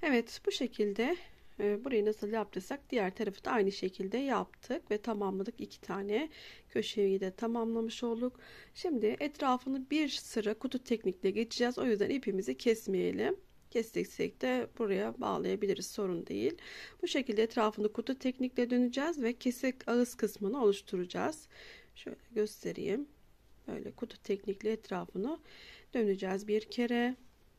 Evet, bu şekilde burayı nasıl yaptıysak diğer tarafı da aynı şekilde yaptık ve tamamladık. 2 tane köşeyi de tamamlamış olduk. Şimdi etrafını bir sıra kutu teknikle geçeceğiz. O yüzden ipimizi kesmeyelim. Kestiksek de buraya bağlayabiliriz, sorun değil. Bu şekilde etrafını kutu teknikle döneceğiz ve kesik ağız kısmını oluşturacağız. Şöyle göstereyim. Böyle kutu teknikle etrafını döneceğiz bir kere.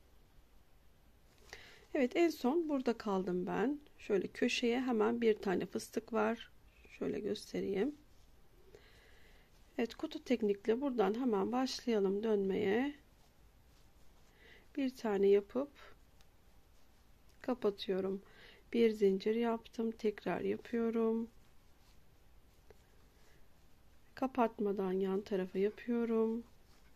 Evet, en son burada kaldım ben. Şöyle köşeye hemen bir tane fıstık var. Şöyle göstereyim. Evet, kutu teknikle buradan hemen başlayalım dönmeye. Bir tane yapıp kapatıyorum. Bir zincir yaptım. Tekrar yapıyorum. Kapatmadan yan tarafa yapıyorum.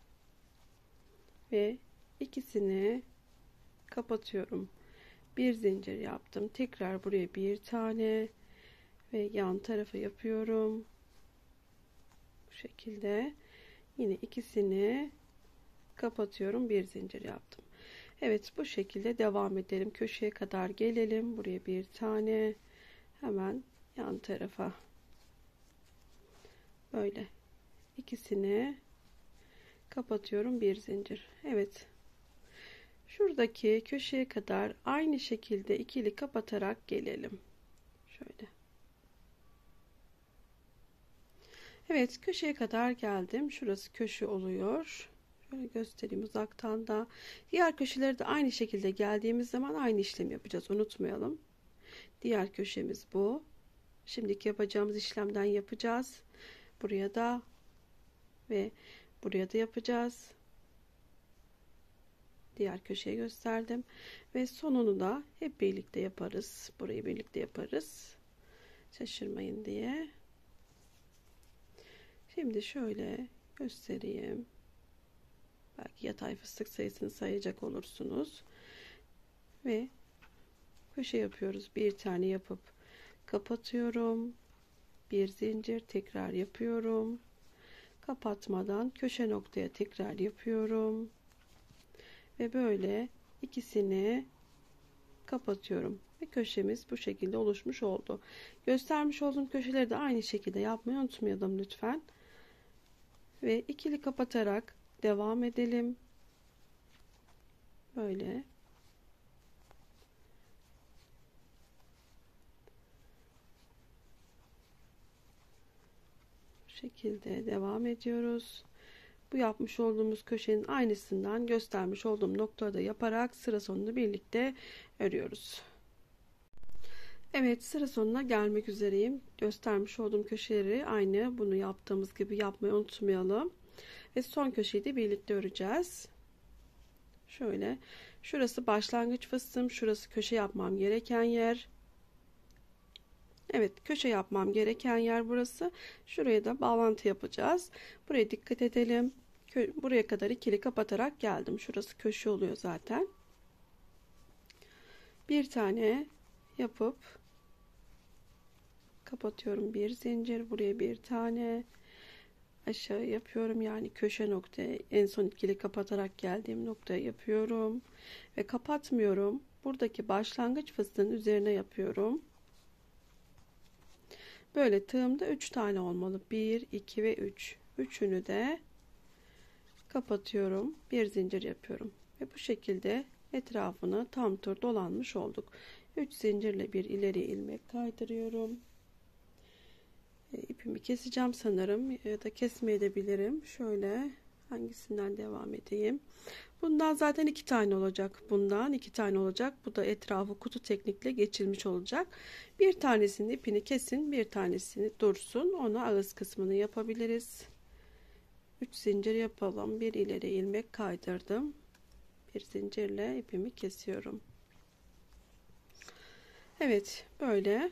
Ve ikisini kapatıyorum. Bir zincir yaptım. Tekrar buraya bir tane ve yan tarafa yapıyorum. Bu şekilde yine ikisini kapatıyorum. Bir zincir yaptım. Evet, bu şekilde devam edelim. Köşeye kadar gelelim. Buraya bir tane, hemen yan tarafa böyle ikisini kapatıyorum. Bir zincir. Evet, şuradaki köşeye kadar aynı şekilde ikili kapatarak gelelim. Şöyle. Evet, köşeye kadar geldim. Şurası köşe oluyor. Şöyle göstereyim uzaktan da. Diğer köşeleri de aynı şekilde geldiğimiz zaman aynı işlemi yapacağız. Unutmayalım. Diğer köşemiz bu. Şimdiki yapacağımız işlemden yapacağız. Buraya da ve buraya da yapacağız. Diğer köşeye gösterdim. Ve sonunu da hep birlikte yaparız. Burayı birlikte yaparız. Şaşırmayın diye. Şimdi şöyle göstereyim. Belki yatay fıstık sayısını sayacak olursunuz. Ve köşe yapıyoruz. Bir tane yapıp kapatıyorum. Bir zincir tekrar yapıyorum. Kapatmadan köşe noktaya tekrar yapıyorum. Ve böyle ikisini kapatıyorum. Ve köşemiz bu şekilde oluşmuş oldu. Göstermiş olduğum köşeleri de aynı şekilde yapmayı unutmayalım lütfen. Ve ikili kapatarak devam edelim. Böyle. Bu şekilde devam ediyoruz. Bu yapmış olduğumuz köşenin aynısından göstermiş olduğum noktada yaparak sıra sonunu birlikte örüyoruz. Evet, sıra sonuna gelmek üzereyim. Göstermiş olduğum köşeleri aynı bunu yaptığımız gibi yapmayı unutmayalım. Ve son köşeyi de birlikte öreceğiz. Şöyle, şurası başlangıç fıstığım, şurası köşe yapmam gereken yer. Evet, köşe yapmam gereken yer burası. Şuraya da bağlantı yapacağız. Buraya dikkat edelim. Buraya kadar ikili kapatarak geldim. Şurası köşe oluyor zaten. Bir tane yapıp kapatıyorum. Bir zincir. Buraya bir tane aşağı yapıyorum. Yani köşe noktaya en son ikili kapatarak geldiğim noktaya yapıyorum. Ve kapatmıyorum. Buradaki başlangıç fıstığın üzerine yapıyorum. Böyle tığımda 3 tane olmalı. 1, 2 ve 3. Üçünü de kapatıyorum. Bir zincir yapıyorum. Ve bu şekilde etrafını tam tur dolanmış olduk. 3 zincirle bir ileri ilmek kaydırıyorum. İpimi keseceğim sanırım. Ya da kesmeyebilirim. Şöyle hangisinden devam edeyim. Bundan zaten 2 tane olacak. Bundan 2 tane olacak. Bu da etrafı kutu teknikle geçilmiş olacak. Bir tanesinin ipini kesin. Bir tanesini dursun. Onu ağız kısmını yapabiliriz. 3 zincir yapalım. Bir ileri ilmek kaydırdım. Bir zincirle ipimi kesiyorum. Evet, böyle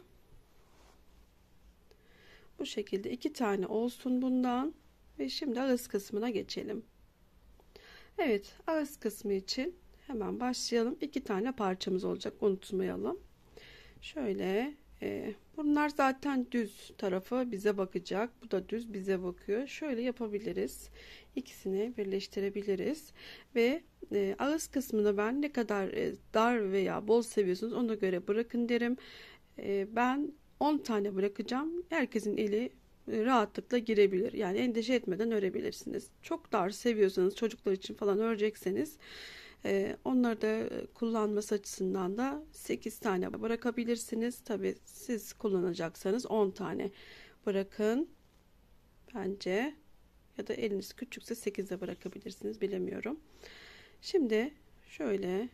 bu şekilde 2 tane olsun bundan ve şimdi ağız kısmına geçelim. Evet, ağız kısmı için hemen başlayalım. 2 tane parçamız olacak, unutmayalım. Şöyle Bunlar zaten düz tarafı bize bakacak. Bu da düz bize bakıyor. Şöyle yapabiliriz. İkisini birleştirebiliriz. Ve ağız kısmını ben ne kadar dar veya bol seviyorsunuz ona göre bırakın derim. Ben 10 tane bırakacağım. Herkesin eli rahatlıkla girebilir. Yani endişe etmeden örebilirsiniz. Çok dar seviyorsanız, çocuklar için falan örecekseniz onları da kullanması açısından da 8 tane bırakabilirsiniz. Tabi siz kullanacaksanız 10 tane bırakın bence, ya da eliniz küçükse 8 de bırakabilirsiniz, bilemiyorum. Şimdi şöyle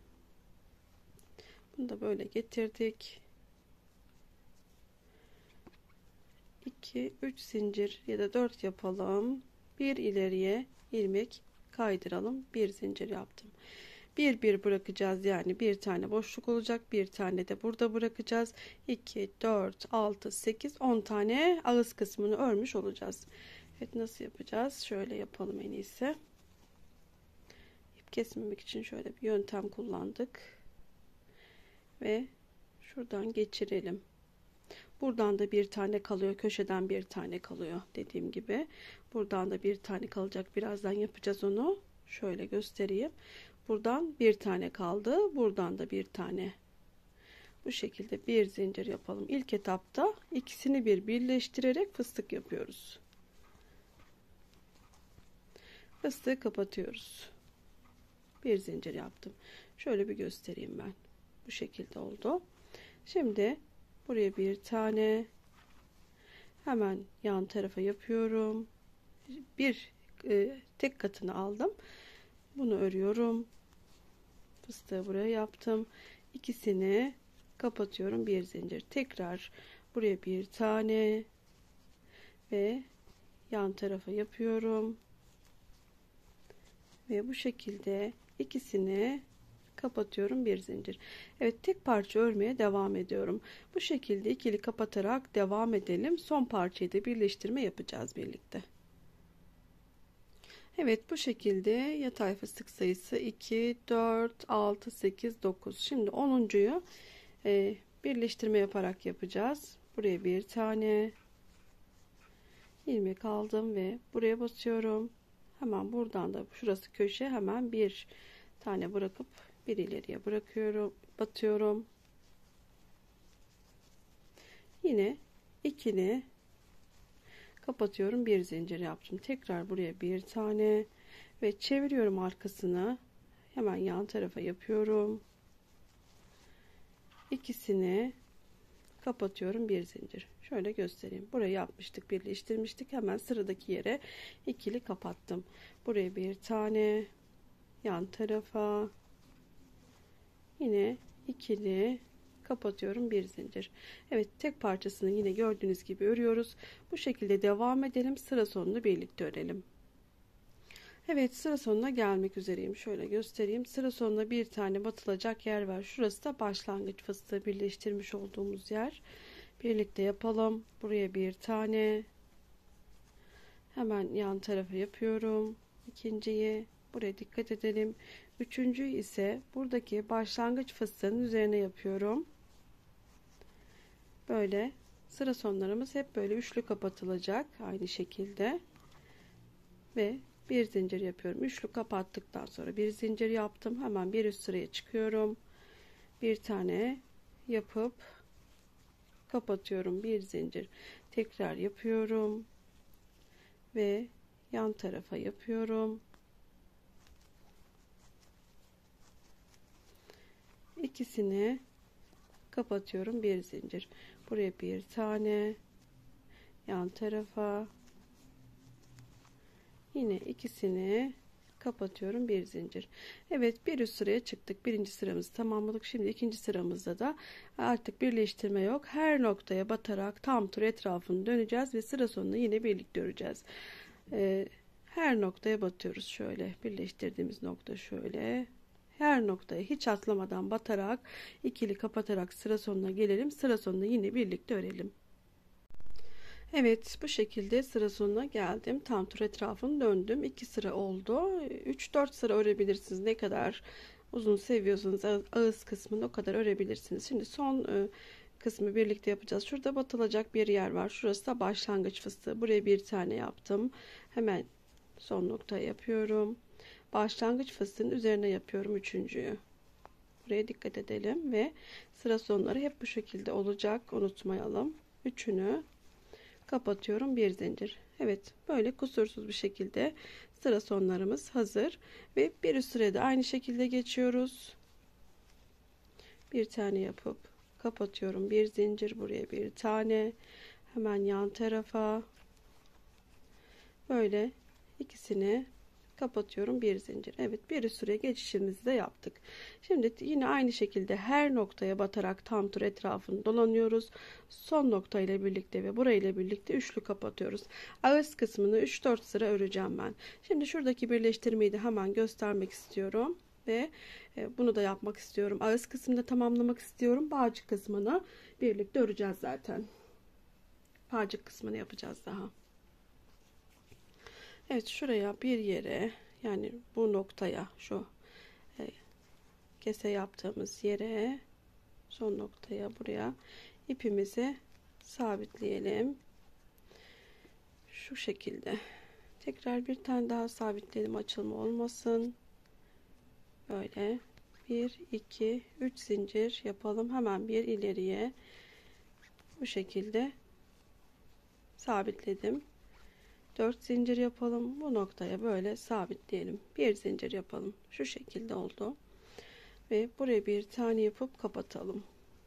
bunu da böyle getirdik. 2 3 zincir ya da 4 yapalım. Bir ileriye ilmek kaydıralım. Bir zincir yaptım. Bir bırakacağız, yani bir tane boşluk olacak, bir tane de burada bırakacağız. 2 4 6 8 10 tane ağız kısmını örmüş olacağız. Evet, nasıl yapacağız? Şöyle yapalım en iyisi. İp kesmemek için şöyle bir yöntem kullandık ve şuradan geçirelim. Buradan da bir tane kalıyor, köşeden bir tane kalıyor dediğim gibi. Buradan da bir tane kalacak, birazdan yapacağız onu. Şöyle göstereyim. Buradan bir tane kaldı, buradan da bir tane. Bu şekilde bir zincir yapalım. İlk etapta ikisini birleştirerek fıstık yapıyoruz. Fıstığı kapatıyoruz. Bir zincir yaptım. Şöyle bir göstereyim ben. Bu şekilde oldu. Şimdi buraya bir tane, hemen yan tarafa yapıyorum. Bir tek katını aldım. Bunu örüyorum. Fıstığı buraya yaptım. İkisini kapatıyorum. Bir zincir. Tekrar buraya bir tane ve yan tarafa yapıyorum. Ve bu şekilde ikisini kapatıyorum, bir zincir. Evet, tek parça örmeye devam ediyorum. Bu şekilde ikili kapatarak devam edelim. Son parçayı da birleştirme yapacağız birlikte. Evet, bu şekilde yatay fıstık sayısı 2 4 6 8 9. Şimdi 10'uncuyu birleştirme yaparak yapacağız. Buraya bir tane ilmek aldım ve buraya basıyorum. Hemen buradan da şurası köşe, hemen bir tane bırakıp bir ileriye bırakıyorum, batıyorum. Yine ikili kapatıyorum, bir zincir yaptım. Tekrar buraya bir tane ve çeviriyorum arkasını. Hemen yan tarafa yapıyorum. İkisini kapatıyorum, bir zincir. Şöyle göstereyim. Burayı yapmıştık, birleştirmiştik. Hemen sıradaki yere ikili kapattım. Buraya bir tane, yan tarafa yine ikili kapatıyorum, bir zincir. Evet, tek parçasını yine gördüğünüz gibi örüyoruz. Bu şekilde devam edelim. Sıra sonunu birlikte örelim. Evet, sıra sonuna gelmek üzereyim. Şöyle göstereyim. Sıra sonuna bir tane batılacak yer var. Şurası da başlangıç fıstığı birleştirmiş olduğumuz yer. Birlikte yapalım. Buraya bir tane. Hemen yan tarafa yapıyorum. İkinciyi. Buraya dikkat edelim. Üçüncüyü ise buradaki başlangıç fıstığının üzerine yapıyorum. Böyle sıra sonlarımız hep böyle üçlü kapatılacak. Aynı şekilde. Ve bir zincir yapıyorum. Üçlü kapattıktan sonra bir zincir yaptım. Hemen bir üst sıraya çıkıyorum. Bir tane yapıp kapatıyorum, bir zincir. Tekrar yapıyorum. Ve yan tarafa yapıyorum. İkisini kapatıyorum, bir zincir. Buraya bir tane, yan tarafa yine ikisini kapatıyorum, bir zincir. Evet, bir üst sıraya çıktık. Birinci sıramızı tamamladık. Şimdi ikinci sıramızda da artık birleştirme yok. Her noktaya batarak tam tur etrafını döneceğiz ve sıra sonunu yine birlikte öreceğiz. Her noktaya batıyoruz. Şöyle birleştirdiğimiz nokta şöyle. Her noktaya hiç atlamadan batarak ikili kapatarak sıra sonuna gelelim. Sıra sonunu yine birlikte örelim. Evet, bu şekilde sıra sonuna geldim. Tam tur etrafını döndüm. 2 sıra oldu. 3-4 sıra örebilirsiniz. Ne kadar uzun seviyorsanız ağız kısmını o kadar örebilirsiniz. Şimdi son kısmı birlikte yapacağız. Şurada batılacak bir yer var. Şurası da başlangıç fıstığı. Buraya bir tane yaptım. Hemen son noktayı yapıyorum. Başlangıç fıstığın üzerine yapıyorum üçüncüyü. Buraya dikkat edelim ve sıra sonları hep bu şekilde olacak. Unutmayalım. Üçünü kapatıyorum, bir zincir. Evet, böyle kusursuz bir şekilde sıra sonlarımız hazır ve bir üst sırada aynı şekilde geçiyoruz. Bir tane yapıp kapatıyorum, bir zincir, buraya bir tane, hemen yan tarafa böyle ikisini kapatıyorum, bir zincir. Evet, bir üst sıraya geçişimizi de yaptık. Şimdi yine aynı şekilde her noktaya batarak tam tur etrafını dolanıyoruz. Son nokta ile birlikte ve burayla birlikte üçlü kapatıyoruz. Ağız kısmını 3-4 sıra öreceğim ben. Şimdi şuradaki birleştirmeyi de hemen göstermek istiyorum ve bunu da yapmak istiyorum. Ağız kısmını da tamamlamak istiyorum. Bağcık kısmını birlikte öreceğiz zaten. Bağcık kısmını yapacağız daha. Evet, şuraya bir yere, yani bu noktaya, şu kese yaptığımız yere, son noktaya, buraya ipimizi sabitleyelim. Şu şekilde. Tekrar bir tane daha sabitleyelim, açılma olmasın. Böyle 1 2 3 zincir yapalım. Hemen bir ileriye bu şekilde sabitledim. 4 zincir yapalım. Bu noktaya böyle sabitleyelim. Bir zincir yapalım. Şu şekilde oldu. Ve buraya bir tane yapıp kapatalım.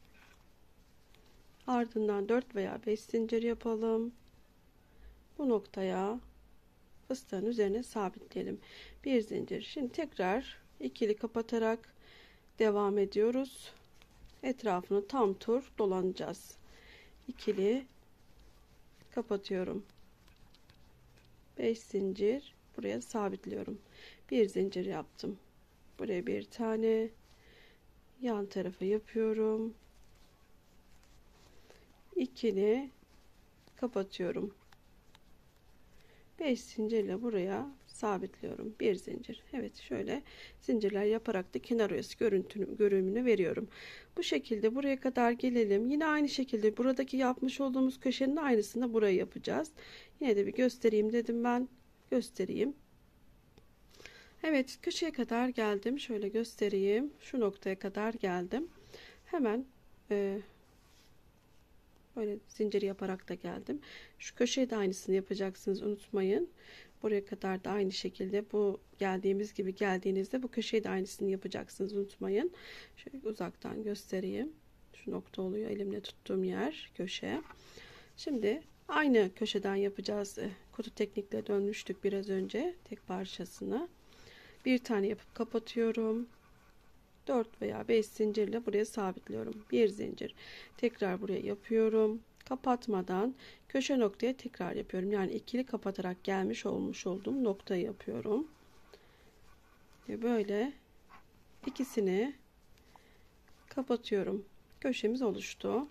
Ardından 4 veya 5 zincir yapalım. Bu noktaya fıstığın üzerine sabitleyelim. Bir zincir. Şimdi tekrar ikili kapatarak devam ediyoruz. Etrafını tam tur dolanacağız. İkili kapatıyorum. 5 zincir, buraya sabitliyorum. Bir zincir yaptım. Buraya bir tane, yan tarafa yapıyorum. İkili kapatıyorum. 5 zincirle buraya sabitliyorum. Bir zincir. Evet, şöyle zincirler yaparak da kenar oyası görünümünü veriyorum. Bu şekilde buraya kadar gelelim. Yine aynı şekilde buradaki yapmış olduğumuz köşenin aynısını buraya yapacağız. Yine de bir göstereyim dedim ben. Göstereyim. Evet, köşeye kadar geldim. Şöyle göstereyim. Şu noktaya kadar geldim. Hemen böyle zincir yaparak da geldim. Şu köşeye de aynısını yapacaksınız, unutmayın. Buraya kadar da aynı şekilde bu geldiğimiz gibi geldiğinizde bu köşeye de aynısını yapacaksınız, unutmayın. Şöyle uzaktan göstereyim. Şu nokta oluyor elimle tuttuğum yer, köşe. Şimdi aynı köşeden yapacağız. Kutu teknikle dönmüştük biraz önce tek parçasını. Bir tane yapıp kapatıyorum. 4 veya 5 zincirle buraya sabitliyorum. Bir zincir. Tekrar buraya yapıyorum. Kapatmadan köşe noktaya tekrar yapıyorum. Yani ikili kapatarak gelmiş olmuş olduğum noktayı yapıyorum. Ve böyle ikisini kapatıyorum. Köşemiz oluştu.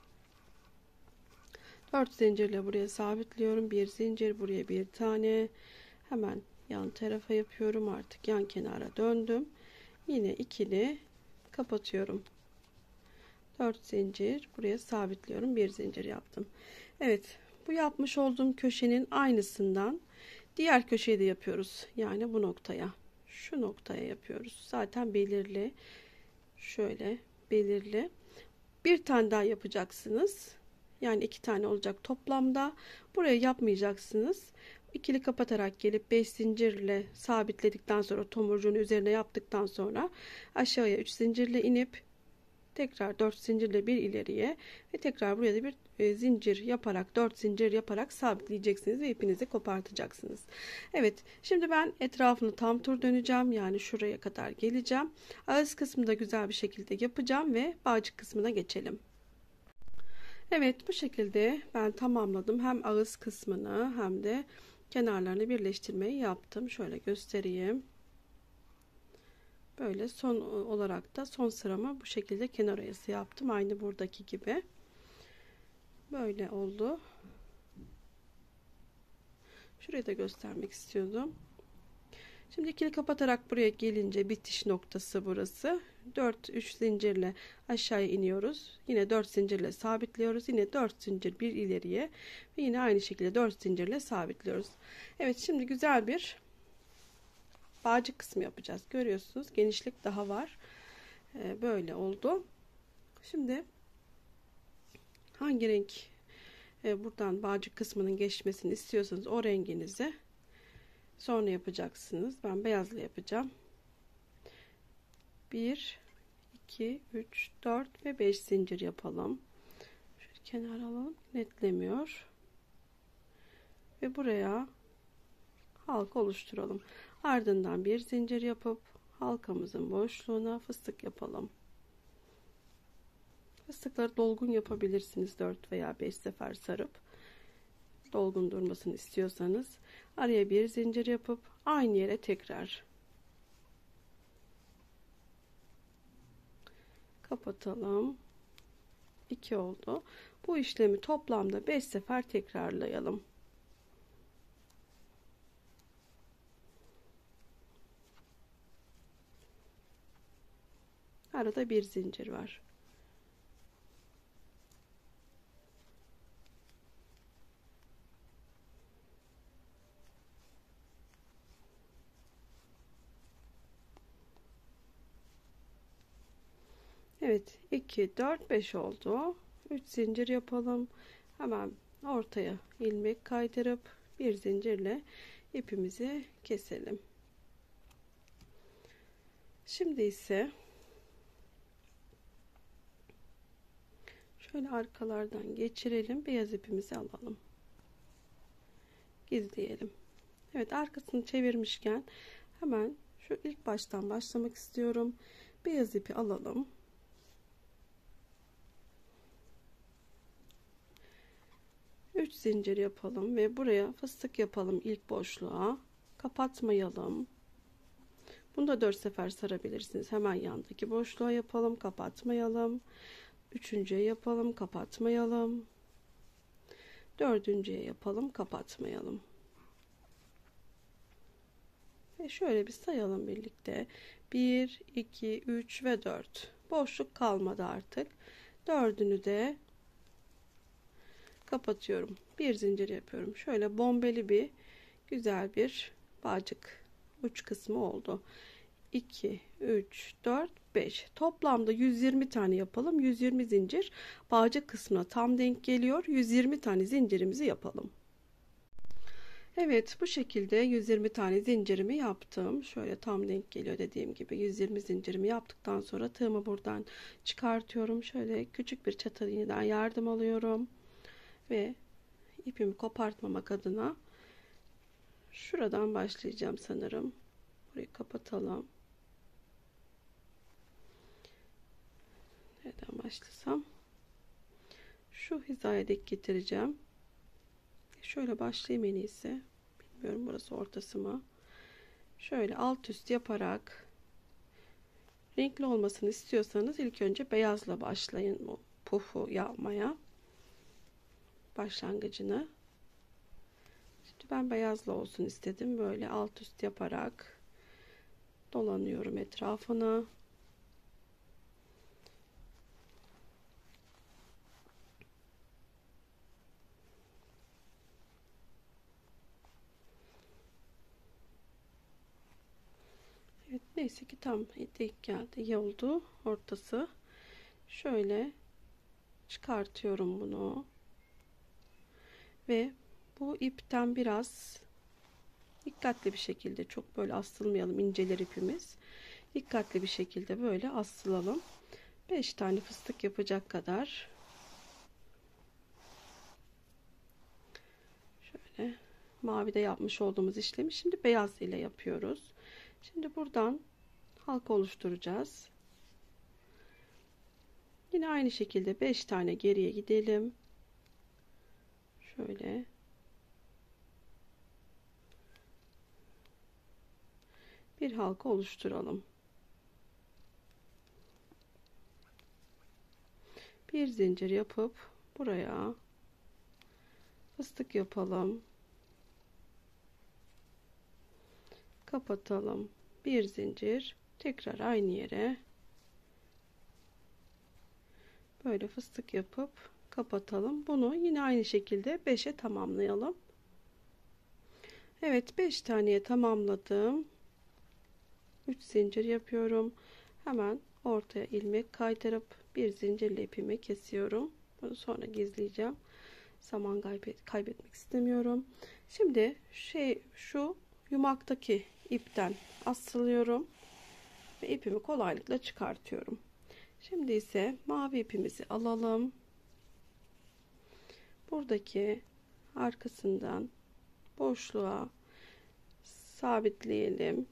4 zincirle buraya sabitliyorum. Bir zincir, buraya bir tane. Hemen yan tarafa yapıyorum. Artık yan kenara döndüm. Yine ikili kapatıyorum. 4 zincir, buraya sabitliyorum. Bir zincir yaptım. Evet, bu yapmış olduğum köşenin aynısından diğer köşeyi de yapıyoruz. Yani bu noktaya, şu noktaya yapıyoruz. Zaten belirli. Şöyle belirli. Bir tane daha yapacaksınız. Yani 2 tane olacak toplamda. Buraya yapmayacaksınız. İkili kapatarak gelip 5 zincirle sabitledikten sonra, tomurcuğun üzerine yaptıktan sonra aşağıya 3 zincirle inip tekrar 4 zincirle bir ileriye ve tekrar buraya da bir zincir yaparak, 4 zincir yaparak sabitleyeceksiniz ve ipinizi kopartacaksınız. Evet, şimdi ben etrafını tam tur döneceğim. Yani şuraya kadar geleceğim. Ağız kısmını da güzel bir şekilde yapacağım ve bağcık kısmına geçelim. Evet, bu şekilde ben tamamladım. Hem ağız kısmını hem de kenarlarını birleştirmeyi yaptım. Şöyle göstereyim. Böyle son olarak da son sıramı bu şekilde kenar oyası yaptım. Aynı buradaki gibi. Böyle oldu. Şurayı da göstermek istiyordum. Şimdi ikili kapatarak buraya gelince bitiş noktası burası. 3 zincirle aşağıya iniyoruz. Yine 4 zincirle sabitliyoruz. Yine 4 zincir bir ileriye ve yine aynı şekilde 4 zincirle sabitliyoruz. Evet, şimdi güzel bir bağcık kısmı yapacağız. Görüyorsunuz, genişlik daha var. Böyle oldu. Şimdi hangi renk buradan bağcık kısmının geçmesini istiyorsanız o renginizi sonra yapacaksınız. Ben beyazla yapacağım. 1 2 3 4 ve 5 zincir yapalım. Şöyle kenara alalım, netlemiyor. Ve buraya halka oluşturalım. Ardından bir zincir yapıp halkamızın boşluğuna fıstık yapalım. Fıstıkları dolgun yapabilirsiniz. 4 veya 5 sefer sarıp dolgun durmasını istiyorsanız araya bir zincir yapıp aynı yere tekrar kapatalım. 2 oldu. Bu işlemi toplamda 5 sefer tekrarlayalım. Arada bir zincir var. Evet, 2 4 5 oldu. 3 zincir yapalım. Hemen ortaya ilmek kaydırıp bir zincirle ipimizi keselim. Şimdi ise şöyle arkalardan geçirelim. Beyaz ipimizi alalım. Gizleyelim. Evet, arkasını çevirmişken hemen şu ilk baştan başlamak istiyorum. Beyaz ipi alalım. 3 zincir yapalım ve buraya fıstık yapalım ilk boşluğa. Kapatmayalım. Bunu da 4 sefer sarabilirsiniz. Hemen yandaki boşluğa yapalım, kapatmayalım. Üçüncüye yapalım, kapatmayalım. Dördüncüye yapalım, kapatmayalım. Ve şöyle bir sayalım birlikte. 1 2 3 ve 4. Boşluk kalmadı artık. Dördünü de kapatıyorum. Bir zincir yapıyorum. Şöyle bombeli bir güzel bir bağcık uç kısmı oldu. 2 3 4 5. Toplamda 120 tane yapalım. 120 zincir bağcık kısmına tam denk geliyor. 120 tane zincirimizi yapalım. Evet, bu şekilde 120 tane zincirimi yaptım. Şöyle tam denk geliyor, dediğim gibi 120 zincirimi yaptıktan sonra tığımı buradan çıkartıyorum. Şöyle küçük bir çatal iğneden yardım alıyorum ve ipimi kopartmamak adına şuradan başlayacağım sanırım. Burayı kapatalım. Nereden başlasam? Şu hizaya denk getireceğim. Şöyle başlayayım en iyisi. Bilmiyorum, burası ortası mı? Şöyle alt üst yaparak, renkli olmasını istiyorsanız ilk önce beyazla başlayın bu pufu yapmaya. Başlangıcını. Şimdi ben beyazla olsun istedim. Böyle alt üst yaparak dolanıyorum etrafına. Evet, neyse ki tam denk geldi. İyi oldu ortası. Şöyle çıkartıyorum bunu. Ve bu ipten biraz dikkatli bir şekilde, çok böyle asılmayalım, inceler ipimiz. Dikkatli bir şekilde böyle asılalım. 5 tane fıstık yapacak kadar. Şöyle mavide yapmış olduğumuz işlemi şimdi beyaz ile yapıyoruz. Şimdi buradan halka oluşturacağız. Yine aynı şekilde 5 tane geriye gidelim. Şöyle bir halka oluşturalım. Bir zincir yapıp buraya fıstık yapalım. kapatalım. Bir zincir, tekrar aynı yere böyle fıstık yapıp kapatalım. Bunu yine aynı şekilde 5'e tamamlayalım. Evet, 5 taneye tamamladım. 3 zincir yapıyorum. Hemen ortaya ilmek kaydırıp bir zincirle ipimi kesiyorum. Bunu sonra gizleyeceğim. Zaman kaybetmek istemiyorum. Şimdi şu yumaktaki ipten asılıyorum ve ipimi kolaylıkla çıkartıyorum. Şimdi ise mavi ipimizi alalım. Buradaki arkasından boşluğa sabitleyelim.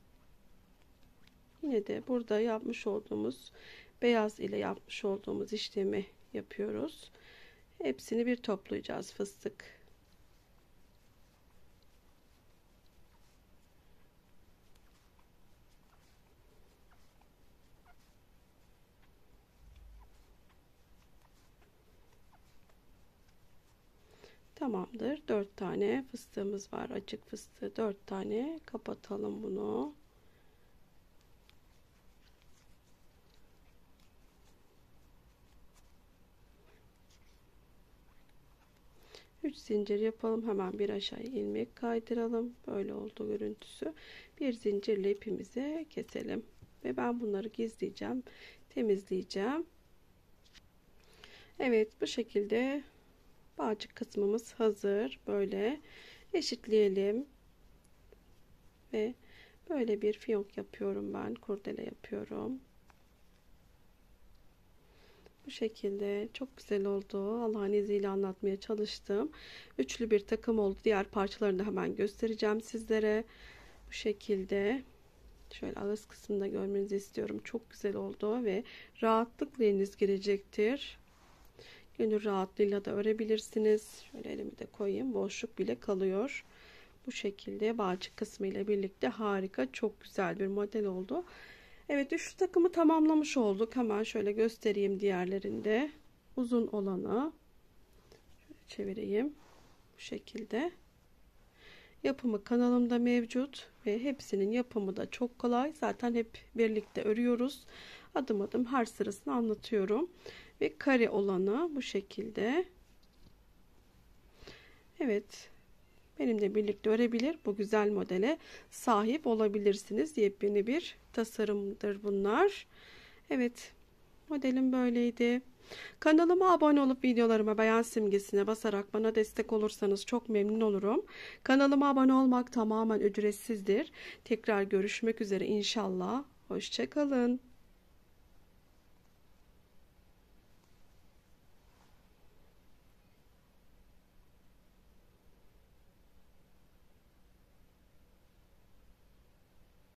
Yine de burada yapmış olduğumuz beyaz ile yapmış olduğumuz işlemi yapıyoruz. Hepsini bir toplayacağız fıstık. Tamamdır. 4 tane fıstığımız var. Açık fıstığı 4 tane. Kapatalım bunu. Üç zincir yapalım. Hemen bir aşağı ilmek kaydıralım. Böyle oldu görüntüsü. Bir zincirle ipimizi keselim. Ve ben bunları gizleyeceğim. Temizleyeceğim. Evet, bu şekilde bağcık kısmımız hazır. Böyle eşitleyelim. Ve böyle bir fiyonk yapıyorum ben. Kurdele yapıyorum. Bu şekilde çok güzel oldu. Allah'ın izniyle anlatmaya çalıştım. Üçlü bir takım oldu. Diğer parçalarını da hemen göstereceğim sizlere. Bu şekilde şöyle ağız kısmında görmenizi istiyorum. Çok güzel oldu ve rahatlıkla eliniz girecektir. Gönül rahatlığıyla da örebilirsiniz. Şöyle elimi de koyayım. Boşluk bile kalıyor. Bu şekilde bağcık kısmı ile birlikte harika, çok güzel bir model oldu. Evet, üçlü takımı tamamlamış olduk. Hemen şöyle göstereyim diğerlerinde. Uzun olanı şöyle çevireyim. Bu şekilde. Yapımı kanalımda mevcut ve hepsinin yapımı da çok kolay. Zaten hep birlikte örüyoruz. Adım adım her sırasını anlatıyorum. Ve kare olanı bu şekilde. Evet. Benimle birlikte örebilir, bu güzel modele sahip olabilirsiniz. Yepyeni bir tasarımdır bunlar. Evet, modelim böyleydi. Kanalıma abone olup videolarıma beğen simgesine basarak bana destek olursanız çok memnun olurum. Kanalıma abone olmak tamamen ücretsizdir. Tekrar görüşmek üzere inşallah. Hoşça kalın.